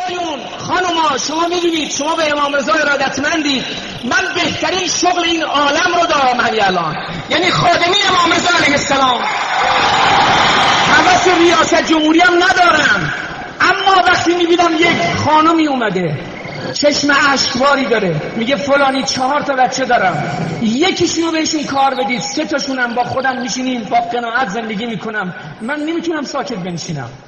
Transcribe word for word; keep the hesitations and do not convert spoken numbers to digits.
آقایون خانوما شما میدونید شما به امام رضا ارادتمندید. من بهترین شغل این عالم رو دارم همین الان، یعنی خادمی امام رضا علیه السلام. حوث ریاست جمهوری هم ندارم، اما وقتی میبینم یک خانمی اومده چشم اشکباری داره میگه فلانی چهار تا بچه دارم، یکیشونو بهشون کار بدید، سه تاشونم با خودم میشینیم با قناعت زندگی میکنم، من نمیتونم ساکت بنشینم.